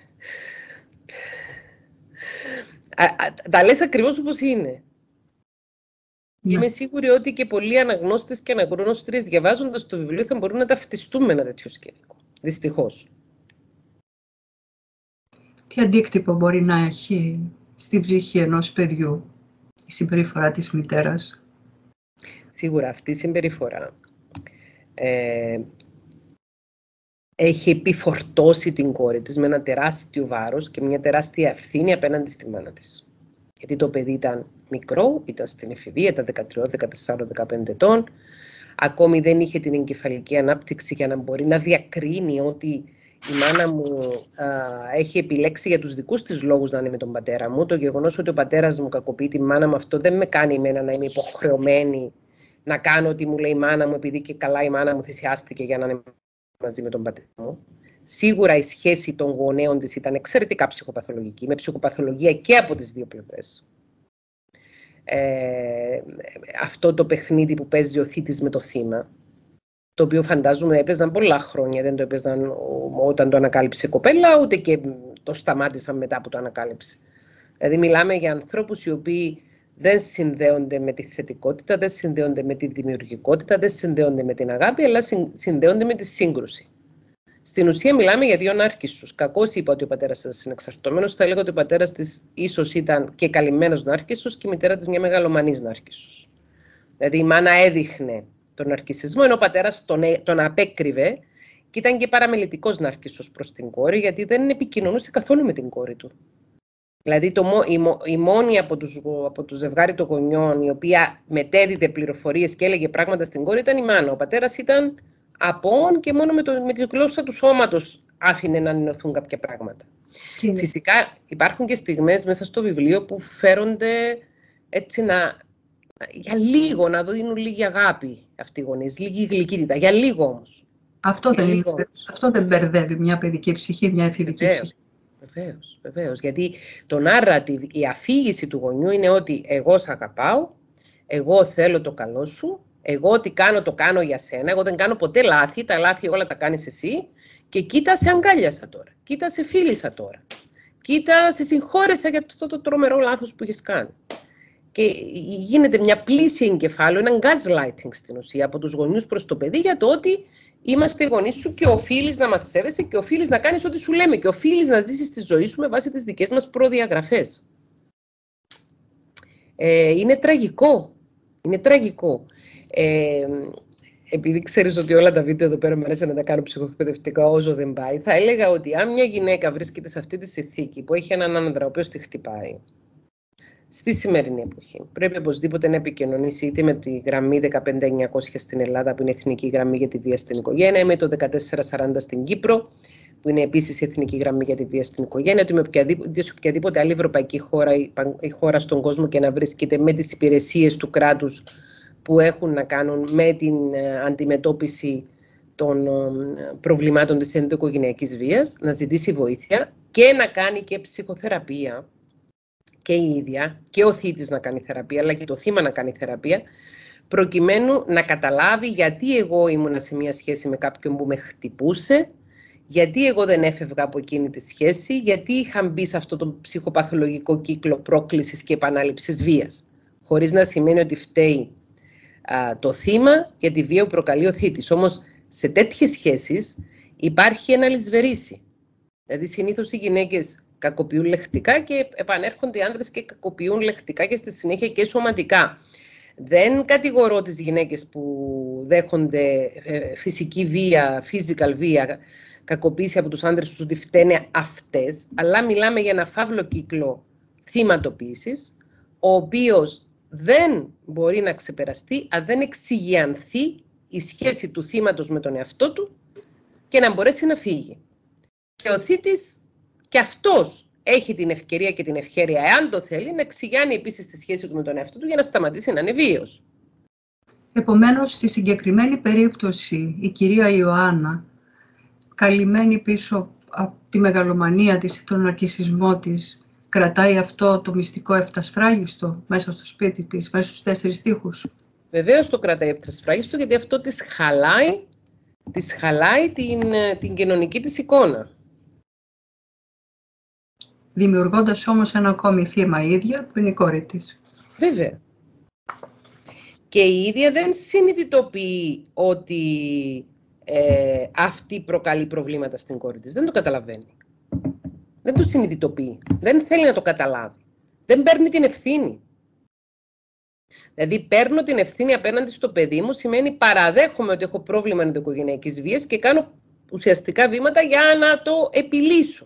Τα λες ακριβώς όπως είναι. Ναι. Είμαι σίγουρη ότι και πολλοί αναγνώστες και αναγνώστριες διαβάζοντας το βιβλίο θα μπορούν να ταυτιστούν με ένα τέτοιο σκηνικό. Δυστυχώς. Τι αντίκτυπο μπορεί να έχει στην ψυχή ενός παιδιού η συμπεριφορά της μητέρας? Σίγουρα αυτή η συμπεριφορά έχει επιφορτώσει την κόρη της με ένα τεράστιο βάρος και μια τεράστια ευθύνη απέναντι στη μάνα της. Γιατί το παιδί ήταν μικρό, ήταν στην εφηβεία, ήταν 13, 14, 15 ετών, ακόμη δεν είχε την εγκεφαλική ανάπτυξη για να μπορεί να διακρίνει ότι η μάνα μου έχει επιλέξει για τους δικούς της λόγους να είναι με τον πατέρα μου. Το γεγονός ότι ο πατέρας μου κακοποιεί τη μάνα μου, αυτό δεν με κάνει εμένα να είμαι υποχρεωμένη να κάνω ό,τι μου λέει η μάνα μου, επειδή και καλά η μάνα μου θυσιάστηκε για να είναι μαζί με τον πατέρα μου. Σίγουρα η σχέση των γονέων της ήταν εξαιρετικά ψυχοπαθολογική, με ψυχοπαθολογία και από τις δύο πλευρές. Αυτό το παιχνίδι που παίζει ο θήτης με το θύμα, το οποίο φαντάζομαι έπαιζαν πολλά χρόνια, δεν το έπαιζαν όταν το ανακάλυψε η κοπέλα, ούτε και το σταμάτησαν μετά που το ανακάλυψε. Δηλαδή μιλάμε για ανθρώπους οι οποίοι δεν συνδέονται με τη θετικότητα, δεν συνδέονται με τη δημιουργικότητα, δεν συνδέονται με την αγάπη, αλλά συνδέονται με τη σύγκρουση. Στην ουσία μιλάμε για δύο νάρκισσους. Κακώς είπα ότι ο πατέρας της είναι εξαρτώμενος, θα έλεγα ότι ο πατέρας της ίσως ήταν και καλυμμένος νάρκισσος και η μητέρα της μια μεγαλομανής νάρκισσος. Δηλαδή η μάνα έδειχνε τον ναρκισσισμό, ενώ ο πατέρας τον απέκρυβε και ήταν και παραμελητικός νάρκισσος προς την κόρη, γιατί δεν επικοινωνούσε καθόλου με την κόρη του. Δηλαδή η μόνη από το ζευγάρι των γονιών η οποία μετέδιδε πληροφορίες και έλεγε πράγματα στην κόρη ήταν η μάνα. Ο πατέρας ήταν απόν και μόνο με τη γλώσσα του σώματος άφηνε να ενωθούν κάποια πράγματα. Φυσικά υπάρχουν και στιγμές μέσα στο βιβλίο που φέρονται έτσι για λίγο να δίνουν λίγη αγάπη αυτοί οι γονείς, λίγη γλυκύτητα, για λίγο όμως. Αυτό δεν μπερδεύει μια παιδική ψυχή, μια εφηβική ψυχή. Βεβαίως, γιατί το narrative, η αφήγηση του γονιού είναι ότι εγώ σ' αγαπάω, εγώ θέλω το καλό σου, εγώ ό,τι κάνω το κάνω για σένα, εγώ δεν κάνω ποτέ λάθη, τα λάθη όλα τα κάνεις εσύ και κοίτα σε αγκάλιασα τώρα, κοίτα σε φίλησα τώρα, κοίτα σε συγχώρεσα για αυτό το τρομερό λάθος που έχεις κάνει. Και γίνεται μια πλήση εγκεφάλου, ένα gaslighting στην ουσία από τους γονιούς προς το παιδί για το ότι είμαστε οι γονείς σου και οφείλεις να μας σέβεσαι και οφείλεις να κάνεις ό,τι σου λέμε και οφείλεις να ζήσεις τη ζωή σου με βάση τις δικές μας προδιαγραφές. Είναι τραγικό. Είναι τραγικό. Επειδή ξέρεις ότι όλα τα βίντεο εδώ πέρα μου αρέσει να τα κάνω ψυχοεκπαιδευτικά όσο δεν πάει, θα έλεγα ότι αν μια γυναίκα βρίσκεται σε αυτή τη συνθήκη που έχει έναν άντρα ο οποίος τη χτυπάει, στη σημερινή εποχή πρέπει οπωσδήποτε να επικοινωνήσει είτε με τη γραμμή 15900 στην Ελλάδα, που είναι η εθνική γραμμή για τη βία στην οικογένεια, με το 1440 στην Κύπρο, που είναι επίσης η εθνική γραμμή για τη βία στην οικογένεια, ότι σε οποιαδήποτε άλλη ευρωπαϊκή χώρα ή χώρα στον κόσμο και να βρίσκεται με τις υπηρεσίες του κράτους που έχουν να κάνουν με την αντιμετώπιση των προβλημάτων της ενδοοικογενειακής βίας, να ζητήσει βοήθεια και να κάνει και ψυχοθεραπεία, και η ίδια, και ο θήτης να κάνει θεραπεία, αλλά και το θύμα να κάνει θεραπεία, προκειμένου να καταλάβει γιατί εγώ ήμουνα σε μια σχέση με κάποιον που με χτυπούσε, γιατί εγώ δεν έφευγα από εκείνη τη σχέση, γιατί είχα μπει σε αυτό το ψυχοπαθολογικό κύκλο πρόκλησης και επανάληψης βίας, χωρίς να σημαίνει ότι φταίει το θύμα για τη βία που προκαλεί ο θήτης. Όμως σε τέτοιες σχέσεις υπάρχει ένα λησβερίσι. Δηλαδή συνήθως οι γυναίκες κακοποιούν λεκτικά και επανέρχονται οι άντρες και κακοποιούν λεκτικά και στη συνέχεια και σωματικά. Δεν κατηγορώ τις γυναίκες που δέχονται φυσική βία, physical βία, κακοποίηση από τους άντρες τους, ότι φταίνε αυτές, αλλά μιλάμε για ένα φαύλο κύκλο θυματοποίησης, ο οποίος δεν μπορεί να ξεπεραστεί αν δεν εξηγιανθεί η σχέση του θύματος με τον εαυτό του και να μπορέσει να φύγει. Και ο θήτης και αυτός έχει την ευκαιρία και την ευχέρεια, εάν το θέλει, να εξηγιάνει επίσης τη σχέση του με τον εαυτό του για να σταματήσει να είναι βίαιος. Επομένως, στη συγκεκριμένη περίπτωση, η κυρία Ιωάννα, καλυμμένη πίσω από τη μεγαλομανία της, τον ναρκισσισμό της, κρατάει αυτό το μυστικό εφτασφράγιστο μέσα στο σπίτι της, μέσα στους 4 τοίχους. Βεβαίως το κρατάει εφτασφράγιστο, γιατί αυτό της χαλάει την κοινωνική της εικόνα. Δημιουργώντας όμως ένα ακόμη θύμα η ίδια, που είναι η κόρη της. Βέβαια. Και η ίδια δεν συνειδητοποιεί ότι αυτή προκαλεί προβλήματα στην κόρη της. Δεν το καταλαβαίνει. Δεν το συνειδητοποιεί. Δεν θέλει να το καταλάβει. Δεν παίρνει την ευθύνη. Δηλαδή, παίρνω την ευθύνη απέναντι στο παιδί μου, σημαίνει παραδέχομαι ότι έχω πρόβλημα ενδοοικογενειακής βίας και κάνω ουσιαστικά βήματα για να το επιλύσω.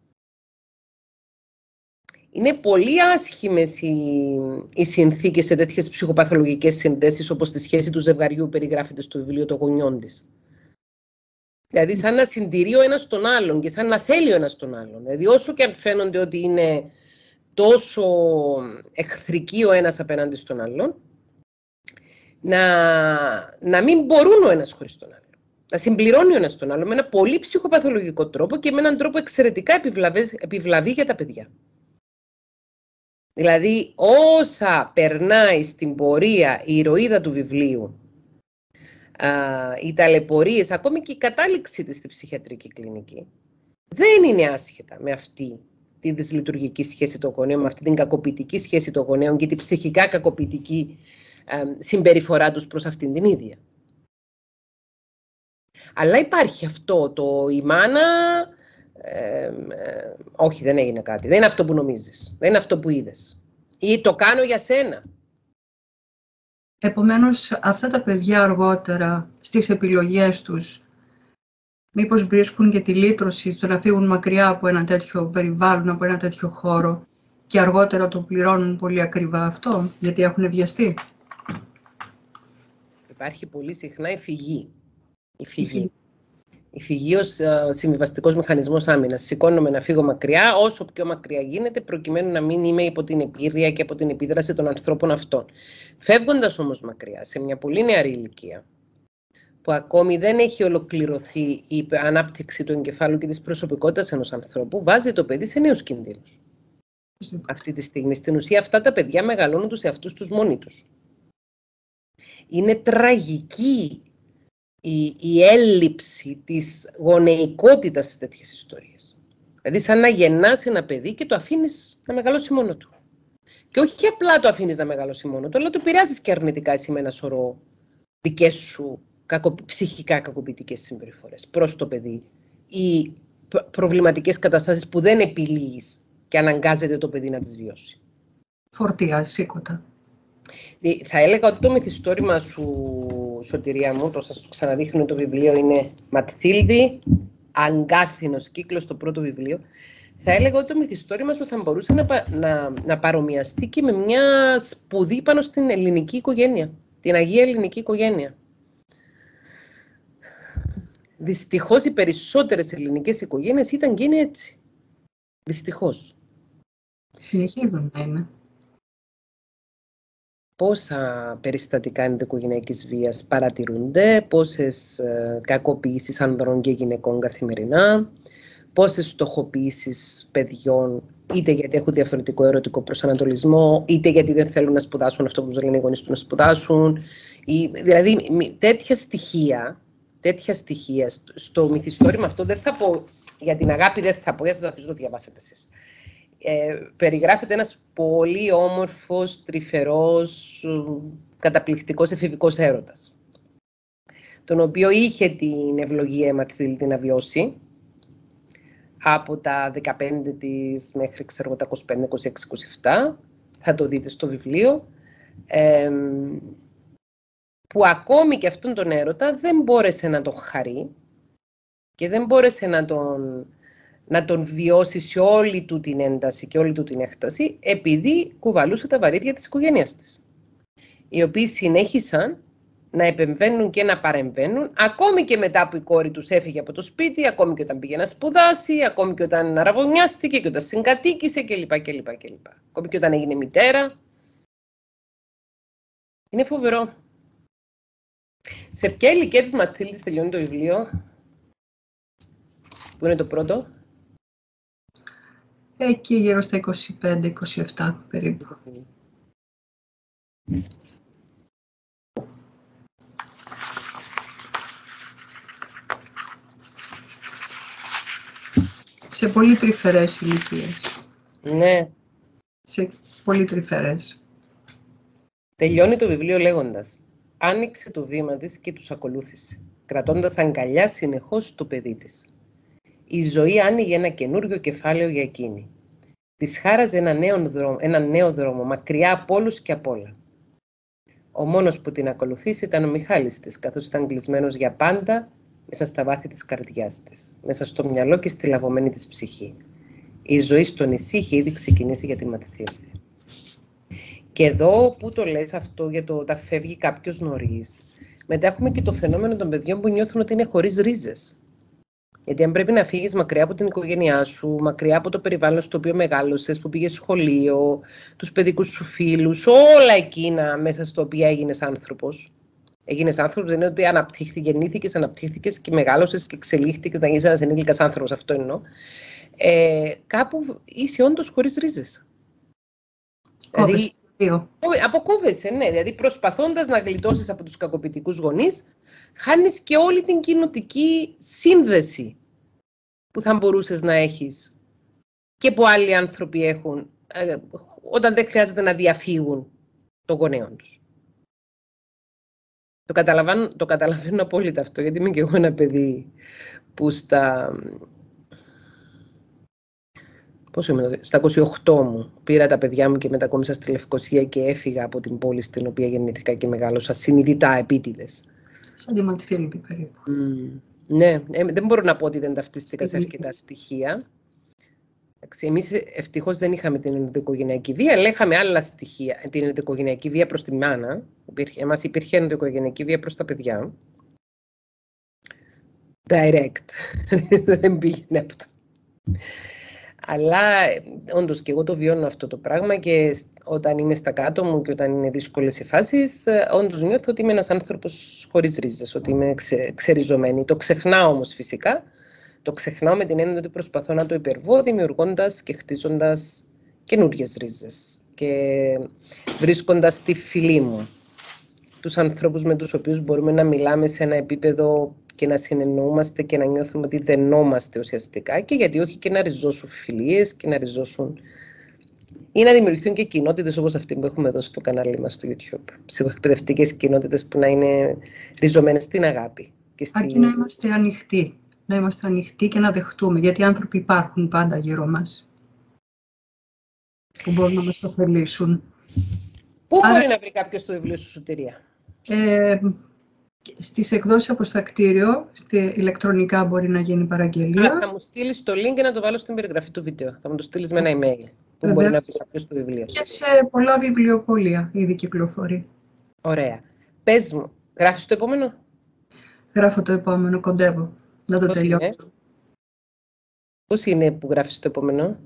Είναι πολύ άσχημες οι συνθήκες σε τέτοιες ψυχοπαθολογικές συνδέσεις, όπως τη σχέση του ζευγαριού περιγράφεται στο βιβλίο των γονιών της. Δηλαδή, σαν να συντηρεί ο ένας τον άλλον και σαν να θέλει ο ένας τον άλλον. Δηλαδή, όσο και αν φαίνονται ότι είναι τόσο εχθρικοί ο ένας απέναντι στον άλλον, να μην μπορούν ο ένας χωρίς τον άλλον. Να συμπληρώνει ο ένας τον άλλον με ένα πολύ ψυχοπαθολογικό τρόπο και με έναν τρόπο εξαιρετικά επιβλαβή για τα παιδιά. Δηλαδή, όσα περνάει στην πορεία η ηρωίδα του βιβλίου, οι ταλαιπωρίες, ακόμη και η κατάληξή της στη ψυχιατρική κλινική, δεν είναι άσχετα με αυτή τη δυσλειτουργική σχέση των γονέων, με αυτή την κακοποιητική σχέση των γονέων και την ψυχικά κακοποιητική συμπεριφορά τους προς αυτήν την ίδια. Αλλά υπάρχει αυτό η μάνα, όχι, δεν έγινε κάτι, δεν είναι αυτό που νομίζεις, δεν είναι αυτό που είδες ή το κάνω για σένα. Επομένως, αυτά τα παιδιά αργότερα στις επιλογές τους μήπως βρίσκουν και τη λύτρωση στο να φύγουν μακριά από ένα τέτοιο περιβάλλον, από ένα τέτοιο χώρο και αργότερα το πληρώνουν πολύ ακριβά αυτό, γιατί έχουν βιαστεί. Υπάρχει πολύ συχνά η φυγή. Η φυγή ως συμβιβαστικός μηχανισμός άμυνας. Σηκώνομαι να φύγω μακριά, όσο πιο μακριά γίνεται, προκειμένου να μην είμαι υπό την επίρρεια και από την επίδραση των ανθρώπων αυτών. Φεύγοντας όμως μακριά, σε μια πολύ νεαρή ηλικία, που ακόμη δεν έχει ολοκληρωθεί η ανάπτυξη του εγκεφάλου και της προσωπικότητας ενός ανθρώπου, βάζει το παιδί σε νέους κινδύνους. Αυτή τη στιγμή, στην ουσία, αυτά τα παιδιά μεγαλώνουν τους εαυτούς τους μόνοι τους. Είναι τραγική η έλλειψη της γονεϊκότητας σε τέτοιες ιστορίες. Δηλαδή, σαν να γεννάς ένα παιδί και το αφήνεις να μεγαλώσει μόνο του. Και όχι απλά το αφήνεις να μεγαλώσει μόνο του, αλλά το επηρεάζεις και αρνητικά εσύ με ένα σωρό δικές σου ψυχικά κακοποιητικές συμπεριφορές προς το παιδί ή προβληματικές καταστάσεις που δεν επιλύεις και αναγκάζεται το παιδί να τις βιώσει. Φορτία, σήκωτα. Θα έλεγα ότι το μυθιστόρημα σου, Σωτηρία μου, το σας το ξαναδείχνω το βιβλίο, είναι Ματθίλδη, αγκάθινος κύκλος, το πρώτο βιβλίο. Θα έλεγα ότι το μυθιστόρημα σου θα μπορούσε να παρομοιαστεί και με μια σπουδή πάνω στην ελληνική οικογένεια, την Αγία Ελληνική οικογένεια. Δυστυχώς οι περισσότερες ελληνικές οικογένειες ήταν και είναι έτσι. Δυστυχώς. Συνεχίζουν να είναι. Πόσα περιστατικά ενδοοικογενειακής βίας παρατηρούνται, πόσες κακοποιήσεις ανδρών και γυναικών καθημερινά, πόσες στοχοποιήσεις παιδιών, είτε γιατί έχουν διαφορετικό ερωτικό προσανατολισμό, είτε γιατί δεν θέλουν να σπουδάσουν αυτό που τους λένε οι γονείς τους να σπουδάσουν. Δηλαδή, τέτοια στοιχεία στο μυθιστόρημα αυτό, δεν θα πω, για την αγάπη δεν θα πω, γιατί θα το αφήσω να το διαβάσετε εσείς. Περιγράφεται ένας πολύ όμορφος, τρυφερός, καταπληκτικός εφηβικός έρωτας, τον οποίο είχε την ευλογία η Ματθίλδη να βιώσει από τα 15 της μέχρι, ξέρω, τα 25, 26, 27. Θα το δείτε στο βιβλίο. Που ακόμη και αυτόν τον έρωτα δεν μπόρεσε να τον χαρεί και δεν μπόρεσε να τον βιώσει σε όλη του την ένταση και όλη του την έκταση, επειδή κουβαλούσε τα βαρύδια της οικογένειας της, οι οποίοι συνέχισαν να επεμβαίνουν και να παρεμβαίνουν, ακόμη και μετά που η κόρη τους έφυγε από το σπίτι, ακόμη και όταν πήγε να σπουδάσει, ακόμη και όταν αραβωνιάστηκε και όταν συγκατοίκησε κλπ. Ακόμη και όταν έγινε μητέρα. Είναι φοβερό. Σε ποια ηλικία της Ματθίλδης τελειώνει το βιβλίο, που είναι το πρώτο? Εκεί γύρω στα 25-27 περίπου. Σε πολύ τρυφερές ηλικίες. Ναι. Σε πολύ τρυφερές. Τελειώνει το βιβλίο λέγοντας: άνοιξε το βήμα της και τους ακολούθησε, κρατώντας αγκαλιά συνεχώς το παιδί της. Η ζωή άνοιγε ένα καινούριο κεφάλαιο για εκείνη. Της χάραζε ένα νέο δρόμο, μακριά από όλους και από όλα. Ο μόνος που την ακολουθήσει ήταν ο Μιχάλης της, καθώς ήταν κλεισμένος για πάντα μέσα στα βάθη της καρδιάς της, μέσα στο μυαλό και στη λαβωμένη της ψυχή. Η ζωή στο νησί είχε ήδη ξεκινήσει για τη Ματθίλδη. Και εδώ που το λες αυτό για το όταν φεύγει κάποιος νωρίς, μετά έχουμε και το φαινόμενο των παιδιών που νιώθουν ότι είναι χωρίς ρίζες. Γιατί αν πρέπει να φύγεις μακριά από την οικογένειά σου, μακριά από το περιβάλλον στο οποίο μεγάλωσες, που πήγες σχολείο, τους παιδικούς σου φίλους, όλα εκείνα μέσα στο οποίο έγινες άνθρωπος. Έγινες άνθρωπος δεν είναι ότι γεννήθηκες και μεγάλωσες και εξελίχθηκες να γίνεις ένας ενήλικας άνθρωπος, αυτό εννοώ. Κάπου είσαι όντως χωρίς ρίζες. Δηλαδή, αποκόβεσαι, ναι. Δηλαδή, προσπαθώντας να γλιτώσεις από τους κακοποιητικούς γονείς, χάνεις και όλη την κοινοτική σύνδεση που θα μπορούσες να έχεις και που άλλοι άνθρωποι έχουν όταν δεν χρειάζεται να διαφύγουν των γονέων τους. Το καταλαβαίνω απόλυτα αυτό, γιατί είμαι και εγώ ένα παιδί που στα 28 μου πήρα τα παιδιά μου και μετακόμισα στη Λευκοσία και έφυγα από την πόλη στην οποία γεννήθηκα και μεγάλωσα συνειδητά, επίτηδες. Σαν τη Ματθίλδη περίπου. Ναι, δεν μπορώ να πω ότι δεν ταυτίστηκα σε αρκετά στοιχεία. Εμείς ευτυχώς δεν είχαμε την ενδοοικογενειακή βία, αλλά είχαμε άλλα στοιχεία. Την ενδοοικογενειακή βία προς τη μάνα. Εμάς υπήρχε ενδοοικογενειακή βία προς τα παιδιά. Direct. Δεν πήγαινε αυτό. Αλλά όντως και εγώ το βιώνω αυτό το πράγμα και όταν είμαι στα κάτω μου και όταν είναι δύσκολες οι φάσεις, όντως νιώθω ότι είμαι ένας άνθρωπος χωρίς ρίζες, ότι είμαι ξεριζωμένη. Το ξεχνάω όμως φυσικά. Το ξεχνάω με την έννοια ότι προσπαθώ να το υπερβώ, δημιουργώντας και χτίζοντας καινούριες ρίζες και βρίσκοντας τη φυλή μου. Τους ανθρώπους με τους οποίους μπορούμε να μιλάμε σε ένα επίπεδο και να συνεννοούμαστε και να νιώθουμε ότι δενόμαστε ουσιαστικά και γιατί όχι και να ριζώσουν φιλίες και να ριζώσουν ή να δημιουργηθούν και κοινότητες όπως αυτή που έχουμε εδώ στο κανάλι μας στο YouTube. Ψυχοεκπαιδευτικές κοινότητες που να είναι ριζωμένες στην αγάπη. Αρκεί να είμαστε ανοιχτοί. Να είμαστε ανοιχτοί και να δεχτούμε, γιατί οι άνθρωποι υπάρχουν πάντα γύρω μας που μπορούν να μας ωφελήσουν. Πού μπορεί να βρει κάποιος το βιβλίο σου, Σωτηρία? Στις εκδόσεις αποστακτήριο, ηλεκτρονικά μπορεί να γίνει παραγγελία. Θα μου στείλεις το link και να το βάλω στην περιγραφή του βίντεο. Θα μου το στείλεις με ένα email που μπορεί να βρει κάποιος το βιβλίο. Και σε πολλά βιβλιοπωλεία ήδη κυκλοφορεί. Ωραία. Πες μου, γράφεις το επόμενο? Γράφω το επόμενο, κοντεύω. Να το τελειώσω. Πώς είναι που γράφεις το επόμενο?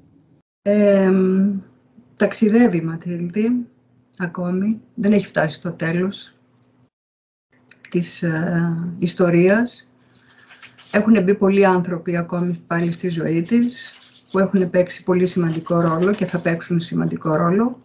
Ταξιδεύει η Ματθίλδη ακόμη. Δεν έχει φτάσει στο τέλος της ιστορίας. Έχουν μπει πολλοί άνθρωποι ακόμη πάλι στη ζωή της που έχουν παίξει πολύ σημαντικό ρόλο και θα παίξουν σημαντικό ρόλο.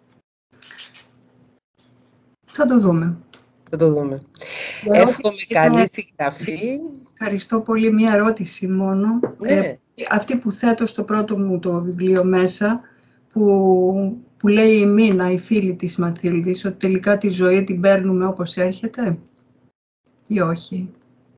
Θα το δούμε. Θα το δούμε. Εύχομαι καλή συγγραφή. Ευχαριστώ πολύ. Μία ερώτηση μόνο. Ναι. Αυτή που θέτω στο πρώτο μου το βιβλίο μέσα, που λέει η Μίνα, η φίλη της Ματθίλδης, ότι τελικά τη ζωή την παίρνουμε όπως έρχεται ή όχι?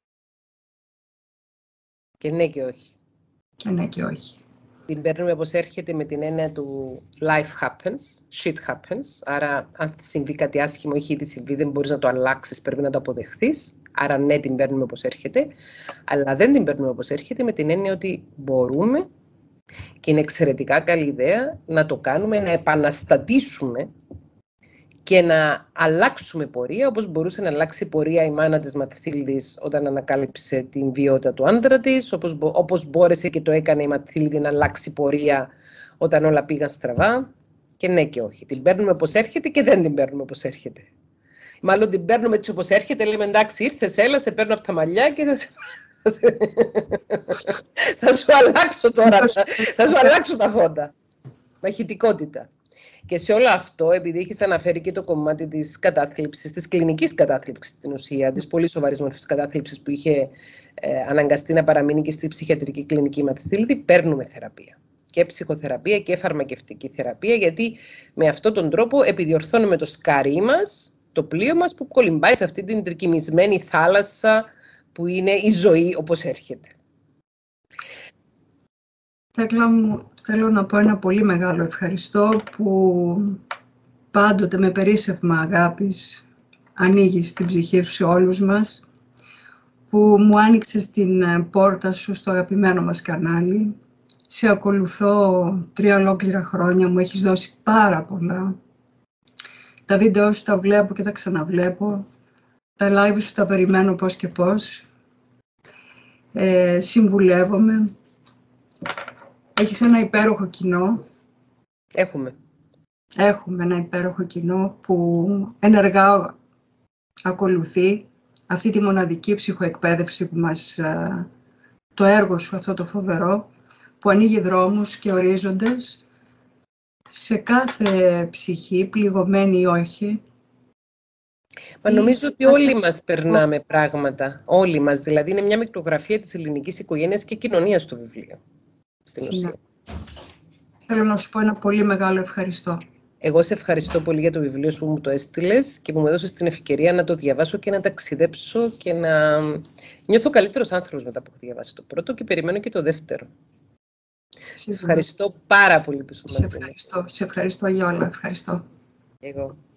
Και ναι και όχι. Και ναι και όχι. Την παίρνουμε όπως έρχεται με την έννοια του life happens, shit happens. Άρα, αν συμβεί κάτι άσχημο, έχει ήδη συμβεί, δεν μπορείς να το αλλάξεις, πρέπει να το αποδεχθείς. Άρα, ναι, την παίρνουμε όπως έρχεται. Αλλά δεν την παίρνουμε όπως έρχεται με την έννοια ότι μπορούμε, και είναι εξαιρετικά καλή ιδέα, να το κάνουμε, να επαναστατήσουμε και να αλλάξουμε πορεία, όπως μπορούσε να αλλάξει πορεία η μάνα της Ματθίλδης όταν ανακάλυψε την βιότητα του άντρα της, όπως μπόρεσε και το έκανε η Ματθίλδη να αλλάξει πορεία όταν όλα πήγαν στραβά. Και ναι και όχι. Την παίρνουμε όπως έρχεται και δεν την παίρνουμε όπως έρχεται. Μάλλον την παίρνουμε έτσι όπως έρχεται, λέμε εντάξει, ήρθες, έλα, σε παίρνω από τα μαλλιά και θα σου αλλάξω τώρα, θα σου αλλάξω τα φώτα. Μαχητικότητα. Και σε όλο αυτό, επειδή έχεις αναφέρει και το κομμάτι της κατάθλιψης, της κλινικής κατάθλιψης στην ουσία, της πολύ σοβαρής μορφής κατάθλιψης που είχε αναγκαστεί να παραμείνει και στη ψυχιατρική κλινική Ματθίλδη, παίρνουμε θεραπεία. Και ψυχοθεραπεία και φαρμακευτική θεραπεία, γιατί με αυτόν τον τρόπο επιδιορθώνουμε το σκάρι μας, το πλοίο μας που κολυμπάει σε αυτή την τρικυμισμένη θάλασσα που είναι η ζωή όπως έρχεται. Θέλω να πω ένα πολύ μεγάλο ευχαριστώ που πάντοτε με περίσσευμα αγάπης ανοίγεις την ψυχή σου σε όλους μας, που μου άνοιξες την πόρτα σου στο αγαπημένο μας κανάλι. Σε ακολουθώ 3 ολόκληρα χρόνια, μου έχεις δώσει πάρα πολλά. Τα βίντεο σου τα βλέπω και τα ξαναβλέπω. Τα live σου τα περιμένω πώς και πώς. Συμβουλεύομαι. Έχεις ένα υπέροχο κοινό. Έχουμε ένα υπέροχο κοινό που ενεργά ακολουθεί αυτή τη μοναδική ψυχοεκπαίδευση που μας, το έργο σου αυτό το φοβερό, που ανοίγει δρόμους και ορίζοντες σε κάθε ψυχή, πληγωμένη ή όχι. Μα νομίζω ότι όλοι μας περνάμε πράγματα. Όλοι μας. Δηλαδή, είναι μια μικρογραφία της ελληνικής οικογένειας και κοινωνίας το βιβλίο. Στην ουσία. Θέλω να σου πω ένα πολύ μεγάλο ευχαριστώ. Εγώ σε ευχαριστώ πολύ για το βιβλίο σου που μου το έστειλες και που μου έδωσες την ευκαιρία να το διαβάσω και να ταξιδέψω και να νιώθω καλύτερος άνθρωπος μετά που έχω διαβάσει το πρώτο και περιμένω και το δεύτερο. Σε ευχαριστώ πάρα πολύ που σου μαζί. Σε ευχαριστώ για όλα. Ευχαριστώ. Εγώ.